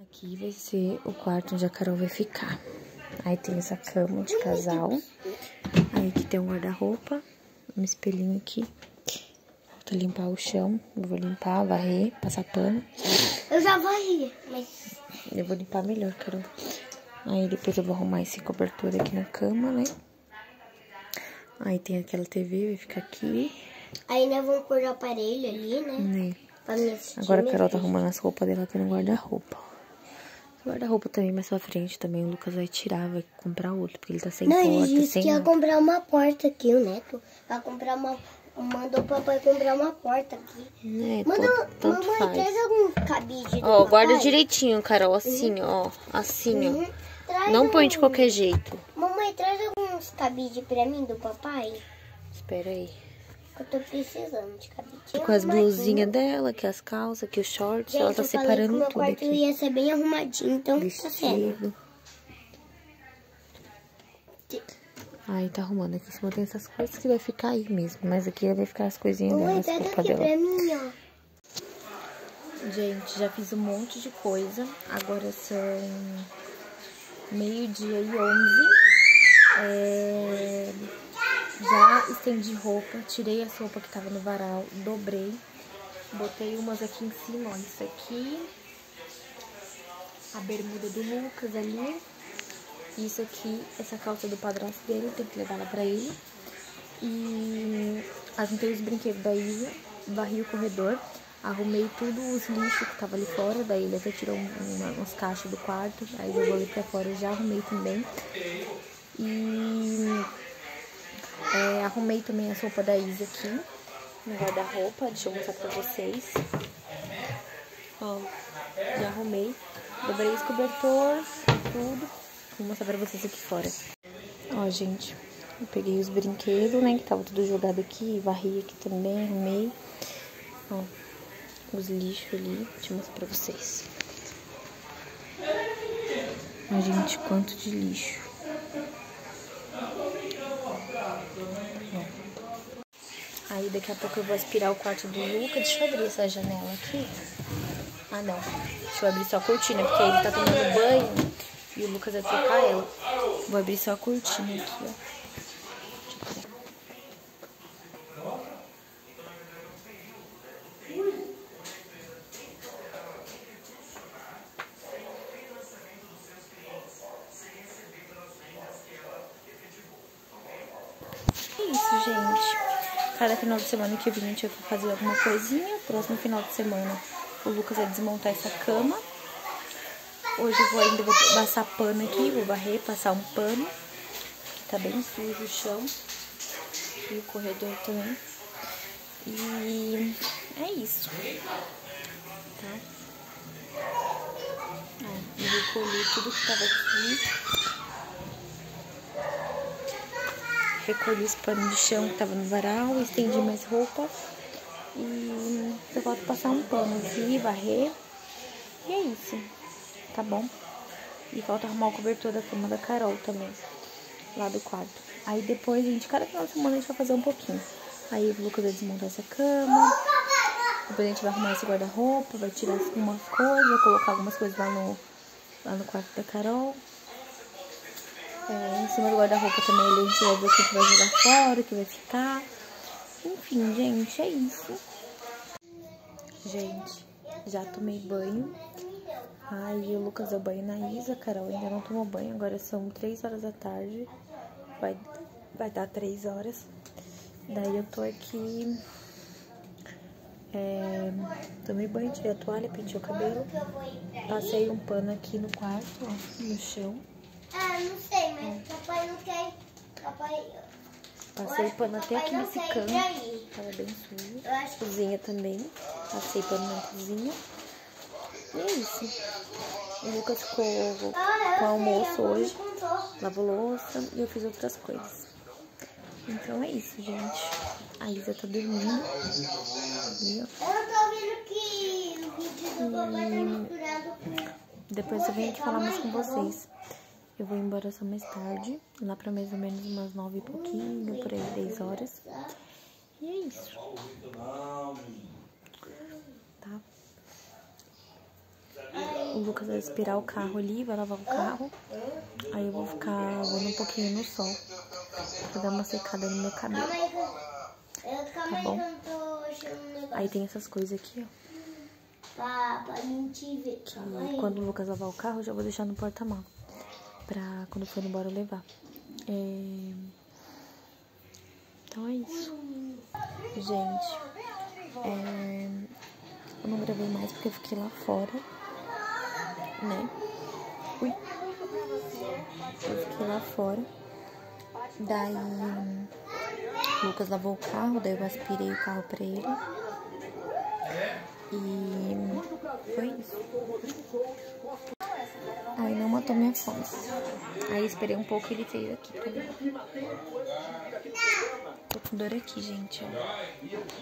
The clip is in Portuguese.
Aqui vai ser o quarto onde a Carol vai ficar. Aí tem essa cama de casal. Aí aqui tem um guarda-roupa, um espelhinho aqui. Falta limpar o chão. Eu vou limpar, varrer, passar pano. Eu já varri, mas... Eu vou limpar melhor, Carol. Aí depois eu vou arrumar esse cobertor aqui na cama, né? Aí tem aquela TV, vai ficar aqui. Aí nós vamos pôr o aparelho ali, né? Pra me assistir. Agora a Carol tá arrumando as roupas dela aqui no guarda-roupa. O guarda-roupa também mais pra frente também. O Lucas vai tirar, vai comprar outro, porque ele tá sem porta. Não, ele disse que ia comprar uma porta aqui, o Neto. Vai comprar uma... Mandou o papai comprar uma porta aqui. Tanto mamãe, faz. traz algum cabide do Ó, papai. guarda direitinho, Carol, assim, ó. Assim, ó. Não põe de qualquer jeito. Mamãe, traz alguns cabides pra mim do papai. Espera aí. Eu tô precisando de cabide. Com as blusinhas dela, aqui as calças, aqui os shorts. Gente, ela tá separando meu tudo quarto aqui. ia ser bem arrumadinho, então tá sendo. Vestido. Aí tá arrumando aqui em cima, tem essas coisas que vai ficar aí mesmo. Mas aqui vai ficar as coisinhas dela, Mamãe, as traz roupas aqui dela. pra mim, ó. Gente, já fiz um monte de coisa. Agora são 12h11. Já estendi roupa, tirei as roupas que tava no varal, dobrei. Botei umas aqui em cima, ó, isso aqui. A bermuda do Lucas ali. Isso aqui, essa calça do padrasto dele, tem que levar lá pra ele. E juntei os brinquedos da Isa, varri o corredor, arrumei tudo os lixos que tava ali fora. Daí ele até tirou uns caixas do quarto, aí jogou ali pra fora, já arrumei também. E arrumei também as roupas da Isa aqui no guarda-roupa, deixa eu mostrar pra vocês. Ó, já arrumei, dobrei esse cobertor, tudo. Vou mostrar pra vocês aqui fora. Ó, gente, eu peguei os brinquedos, né, que tava tudo jogado aqui, varri aqui também, arrumei. Ó, os lixos ali, deixa eu mostrar pra vocês. Ó, gente, quanto de lixo. Ó. Aí daqui a pouco eu vou aspirar o quarto do Lucas. Deixa eu abrir essa janela aqui. Ah, não. Deixa eu abrir só a cortina, porque ele tá tomando banho e o Lucas vai trocar ela. Vou abrir só a cortina aqui, ó. É isso, gente. Cada final de semana que eu vim, a gente vai fazer alguma coisinha. Próximo final de semana, o Lucas vai desmontar essa cama. Hoje eu ainda vou passar pano aqui, vou varrer, passar um pano. Que tá bem sujo o chão. E o corredor também. E é isso. Tá? Eu recolhi tudo que tava aqui. Recolhi os panos de chão que tava no varal, estendi mais roupa. E eu volto passar um pano aqui, varrer. E é isso. Tá bom? E falta arrumar o cobertor da cama da Carol também, lá do quarto. Aí depois, gente, cada final de semana a gente vai fazer um pouquinho. Aí o Lucas vai desmontar essa cama. Depois a gente vai arrumar esse guarda-roupa, vai tirar algumas coisas, vai colocar algumas coisas lá no quarto da Carol. Em cima do guarda-roupa também a gente vai ver o que vai jogar fora, o que vai ficar. Enfim, gente, é isso. Gente, já tomei banho. Aí o Lucas deu banho na Isa, a Carol ainda não tomou banho. Agora são 3 horas da tarde. Vai dar 3 horas. Daí eu tô aqui. Tomei banho, tirei a toalha, pentei o cabelo. Passei um pano aqui no quarto, ó, no chão. Ah, não sei, mas papai não quer. Papai... Passei pano até aqui nesse canto. Tava bem sujo. Cozinha também. Passei pano na cozinha. E é isso. O Lucas ficou com o almoço hoje. Lavou louça e eu fiz outras coisas. Então é isso, gente. A Isa tá dormindo. Eu tô vendo que o vídeo do papai tá misturado com... Depois eu venho aqui falar mais com vocês. Eu vou embora só mais tarde. Lá pra mais ou menos umas 9 e pouquinho, por aí 10 horas. E é isso. Tá? O Lucas vai aspirar o carro ali, vai lavar o carro. Aí eu vou ficar lavando um pouquinho no sol, pra dar uma secada no meu cabelo. Tá bom? Aí tem essas coisas aqui, ó. Pra mentir, ver. Que quando o Lucas lavar o carro, eu já vou deixar no porta-malas. Pra quando for embora eu levar. Então é isso. Gente, eu não gravei mais porque eu fiquei lá fora, né? Ui. Eu fiquei lá fora. Daí o Lucas lavou o carro, daí eu aspirei o carro pra ele. E foi isso. Aí não matou minha fome. Aí esperei um pouco e ele veio aqui também. Tô com dor aqui, gente, ó.